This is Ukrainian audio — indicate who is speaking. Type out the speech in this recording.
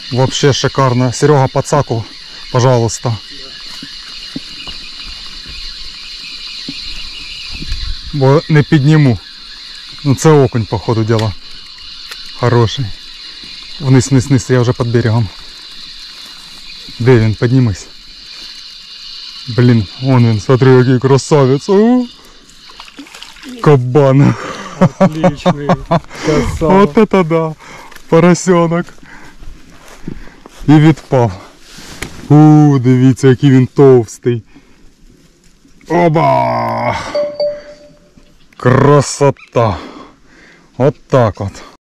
Speaker 1: Вообще шикарно. Серега, подсаку, пожалуйста. Бо не підніму. Ну це окунь, по ходу діла. Хороший. Вниз, вниз, вниз, я вже під берегом. Де він? Піднімись. Блін, вон він, смотри, який красавець. О! Кабан.
Speaker 2: Отличный. Красава.
Speaker 1: Вот это да. Поросенок. І відпав. Дивіться, який він товстий. Оба! Красота! От так от.